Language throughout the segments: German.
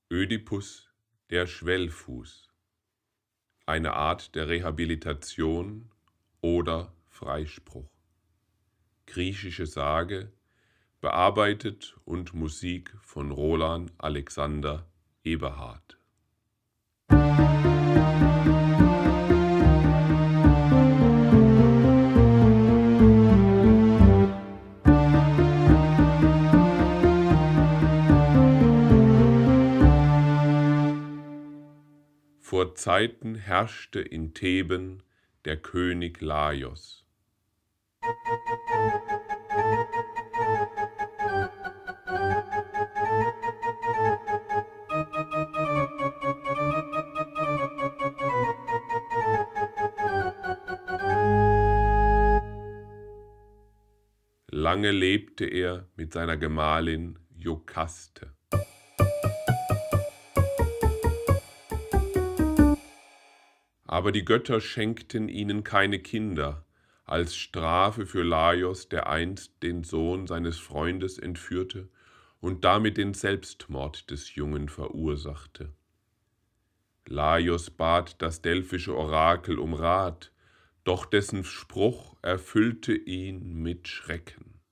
Ödipus, der Schwellfuß, eine Art der Rehabilitation oder Freispruch. Griechische Sage, bearbeitet und Musik von Roland Alexander Eberhard. Vor Zeiten herrschte in Theben der König Laios. Lange lebte er mit seiner Gemahlin Iokaste. Aber die Götter schenkten ihnen keine Kinder, als Strafe für Laios, der einst den Sohn seines Freundes entführte und damit den Selbstmord des Jungen verursachte. Laios bat das delphische Orakel um Rat, doch dessen Spruch erfüllte ihn mit Schrecken.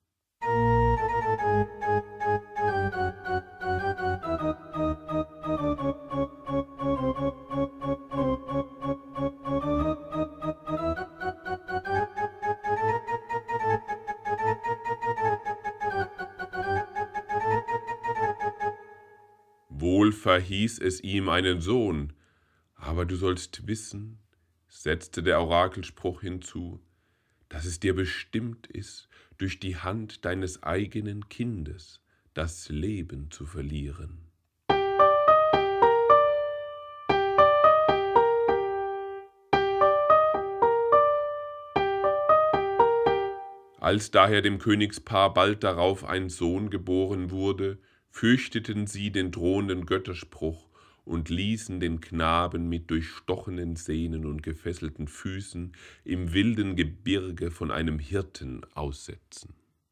Wohl verhieß es ihm einen Sohn, aber du sollst wissen, setzte der Orakelspruch hinzu, dass es dir bestimmt ist, durch die Hand deines eigenen Kindes das Leben zu verlieren. Als daher dem Königspaar bald darauf ein Sohn geboren wurde, fürchteten sie den drohenden Götterspruch und ließen den Knaben mit durchstochenen Sehnen und gefesselten Füßen im wilden Gebirge von einem Hirten aussetzen.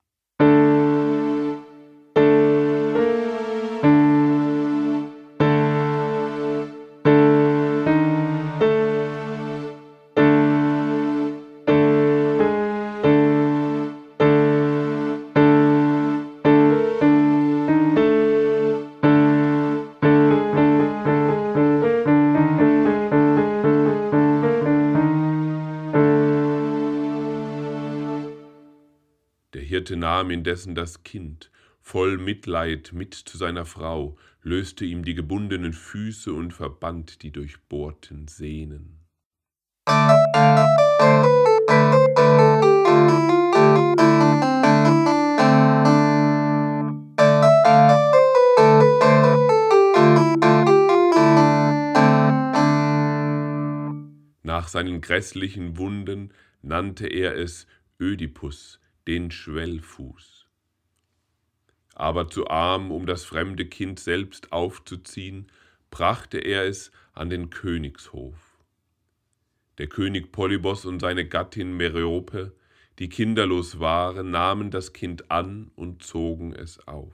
Der Hirte nahm indessen das Kind, voll Mitleid, mit zu seiner Frau, löste ihm die gebundenen Füße und verband die durchbohrten Sehnen. Nach seinen grässlichen Wunden nannte er es Ödipus, den Schwellfuß. Aber zu arm, um das fremde Kind selbst aufzuziehen, brachte er es an den Königshof. Der König Polybos und seine Gattin Merope, die kinderlos waren, nahmen das Kind an und zogen es auf.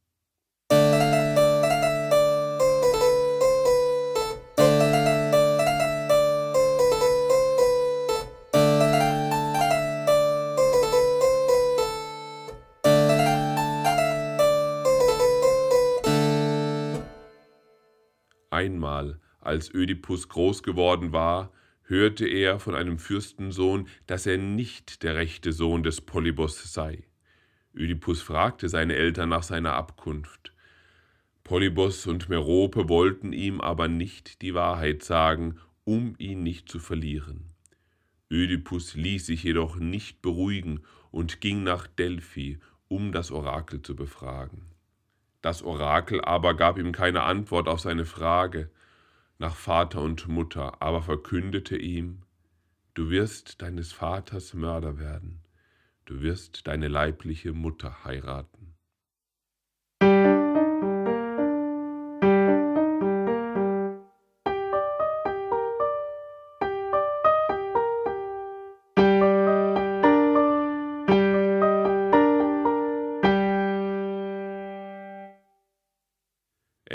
Einmal, als Ödipus groß geworden war, hörte er von einem Fürstensohn, dass er nicht der rechte Sohn des Polybos sei. Ödipus fragte seine Eltern nach seiner Abkunft. Polybos und Merope wollten ihm aber nicht die Wahrheit sagen, um ihn nicht zu verlieren. Ödipus ließ sich jedoch nicht beruhigen und ging nach Delphi, um das Orakel zu befragen. Das Orakel aber gab ihm keine Antwort auf seine Frage nach Vater und Mutter, aber verkündete ihm: Du wirst deines Vaters Mörder werden, du wirst deine leibliche Mutter heiraten.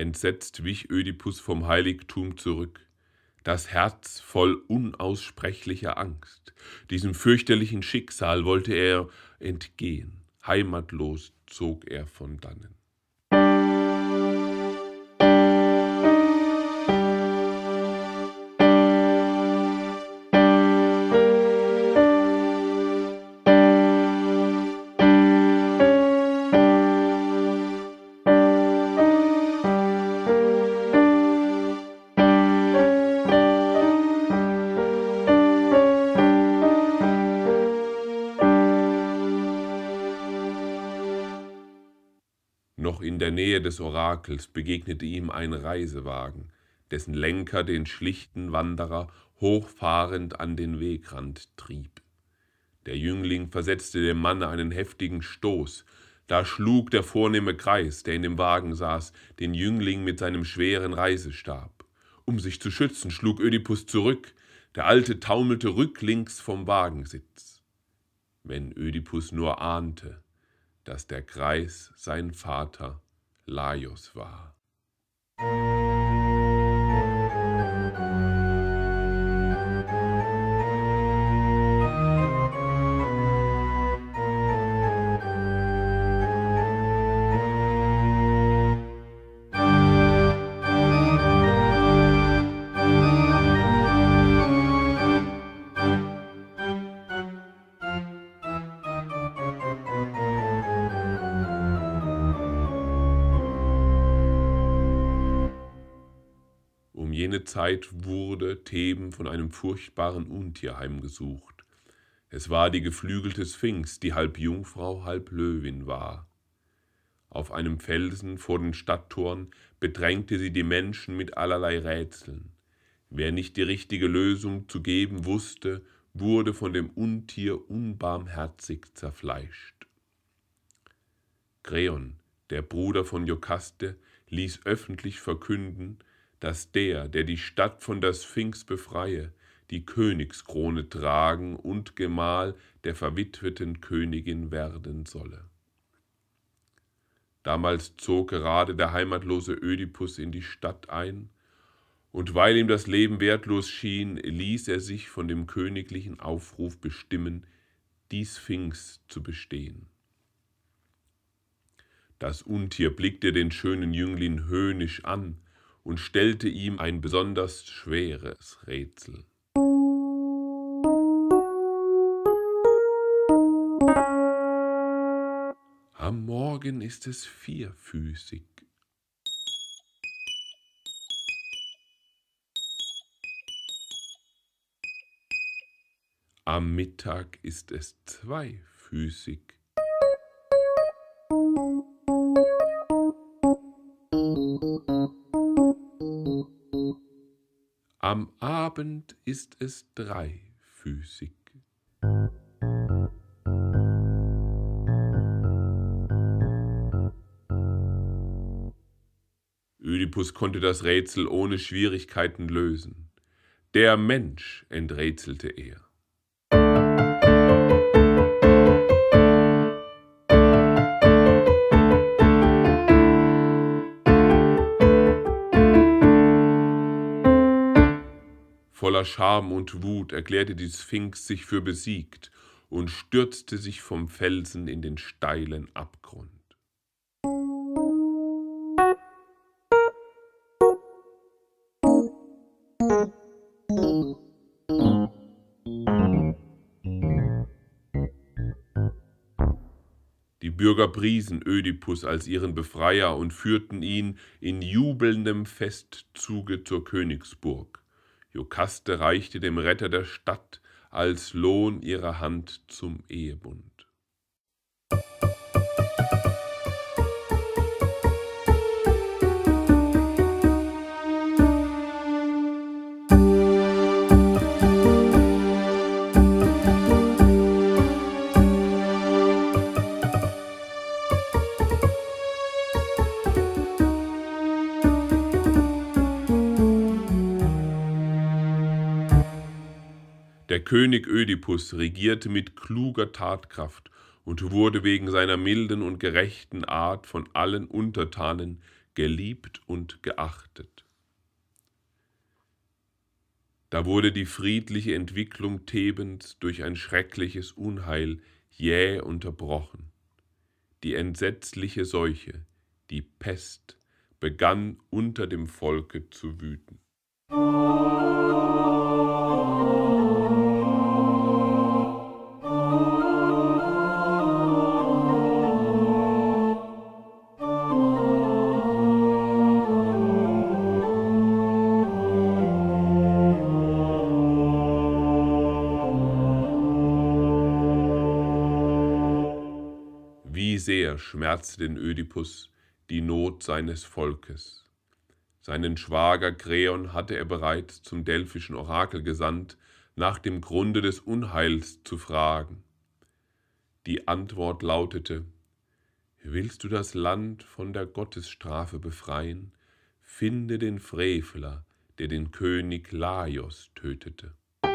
Entsetzt wich Ödipus vom Heiligtum zurück, das Herz voll unaussprechlicher Angst. Diesem fürchterlichen Schicksal wollte er entgehen. Heimatlos zog er von dannen. Noch in der Nähe des Orakels begegnete ihm ein Reisewagen, dessen Lenker den schlichten Wanderer hochfahrend an den Wegrand trieb. Der Jüngling versetzte dem Manne einen heftigen Stoß. Da schlug der vornehme Greis, der in dem Wagen saß, den Jüngling mit seinem schweren Reisestab. Um sich zu schützen, schlug Ödipus zurück. Der Alte taumelte rücklings vom Wagensitz. Wenn Ödipus nur ahnte, dass der Greis sein Vater Laios war. Um jene Zeit wurde Theben von einem furchtbaren Untier heimgesucht. Es war die geflügelte Sphinx, die halb Jungfrau, halb Löwin war. Auf einem Felsen vor den Stadttoren bedrängte sie die Menschen mit allerlei Rätseln. Wer nicht die richtige Lösung zu geben wusste, wurde von dem Untier unbarmherzig zerfleischt. Kreon, der Bruder von Iokaste, ließ öffentlich verkünden, dass der die Stadt von der Sphinx befreie, die Königskrone tragen und Gemahl der verwitweten Königin werden solle. Damals zog gerade der heimatlose Ödipus in die Stadt ein, und weil ihm das Leben wertlos schien, ließ er sich von dem königlichen Aufruf bestimmen, die Sphinx zu bestehen. Das Untier blickte den schönen Jüngling höhnisch an und stellte ihm ein besonders schweres Rätsel. Am Morgen ist es vierfüßig. Am Mittag ist es zweifüßig. Am Abend ist es dreifüßig. Ödipus konnte das Rätsel ohne Schwierigkeiten lösen. Der Mensch, enträtselte er. Voller Scham und Wut erklärte die Sphinx sich für besiegt und stürzte sich vom Felsen in den steilen Abgrund. Die Bürger priesen Ödipus als ihren Befreier und führten ihn in jubelndem Festzuge zur Königsburg. Iokaste reichte dem Retter der Stadt als Lohn ihre Hand zum Ehebund. Der König Ödipus regierte mit kluger Tatkraft und wurde wegen seiner milden und gerechten Art von allen Untertanen geliebt und geachtet. Da wurde die friedliche Entwicklung Thebens durch ein schreckliches Unheil jäh unterbrochen. Die entsetzliche Seuche, die Pest, begann unter dem Volke zu wüten. Wie sehr schmerzte den Ödipus die Not seines Volkes. Seinen Schwager Kreon hatte er bereits zum delphischen Orakel gesandt, nach dem Grunde des Unheils zu fragen. Die Antwort lautete: Willst du das Land von der Gottesstrafe befreien, finde den Frevler, der den König Laios tötete.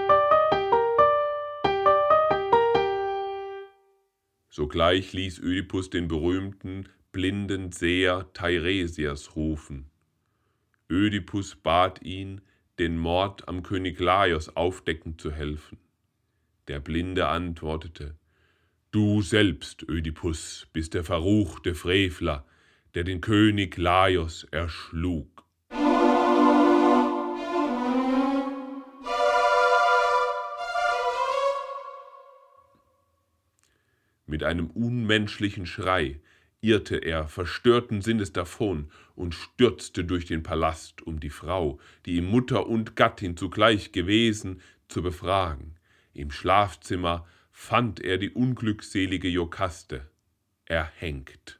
Sogleich ließ Ödipus den berühmten, blinden Seher Teiresias rufen. Ödipus bat ihn, den Mord am König Laios aufdecken zu helfen. Der Blinde antwortete: Du selbst, Ödipus, bist der verruchte Frevler, der den König Laios erschlug. Mit einem unmenschlichen Schrei irrte er verstörten Sinnes davon und stürzte durch den Palast, um die Frau, die ihm Mutter und Gattin zugleich gewesen, zu befragen. Im Schlafzimmer fand er die unglückselige Iokaste, erhängt.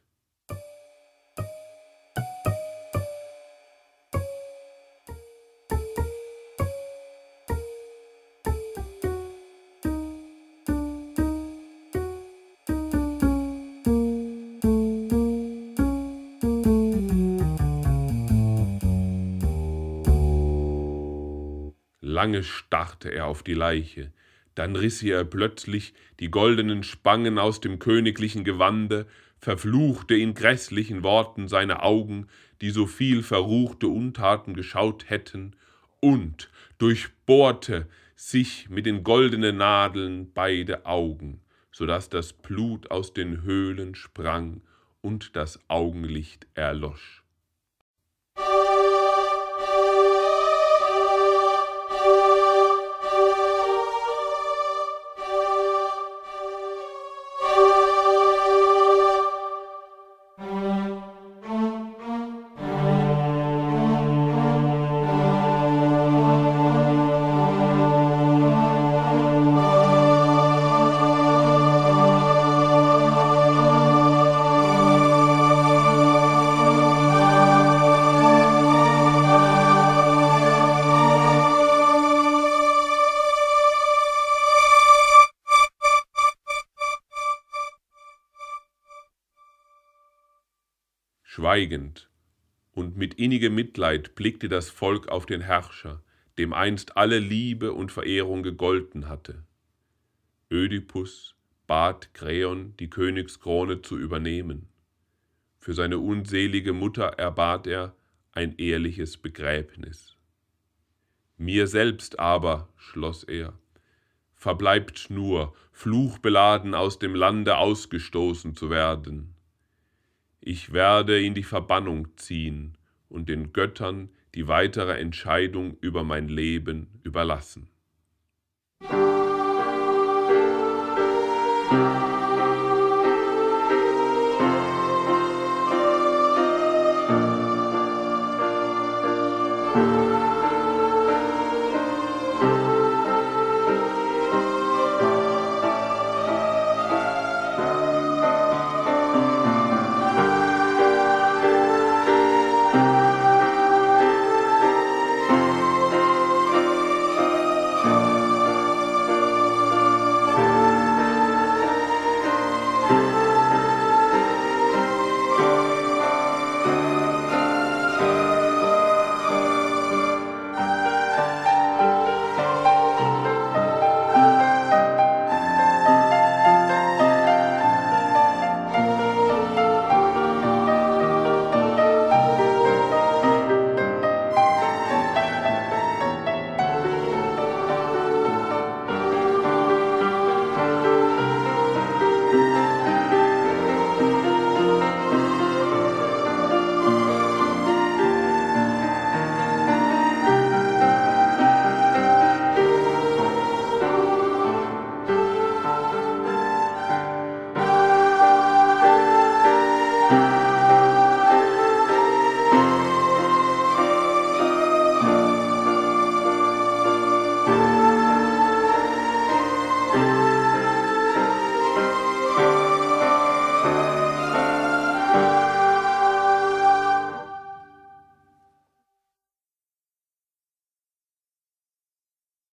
Lange starrte er auf die Leiche, dann riss er plötzlich die goldenen Spangen aus dem königlichen Gewande, verfluchte in grässlichen Worten seine Augen, die so viel verruchte Untaten geschaut hätten, und durchbohrte sich mit den goldenen Nadeln beide Augen, so daß das Blut aus den Höhlen sprang und das Augenlicht erlosch. Schweigend und mit innigem Mitleid blickte das Volk auf den Herrscher, dem einst alle Liebe und Verehrung gegolten hatte. Ödipus bat Kreon, die Königskrone zu übernehmen. Für seine unselige Mutter erbat er ein ehrliches Begräbnis. Mir selbst aber, schloss er, verbleibt nur, fluchbeladen aus dem Lande ausgestoßen zu werden. Ich werde in die Verbannung ziehen und den Göttern die weitere Entscheidung über mein Leben überlassen.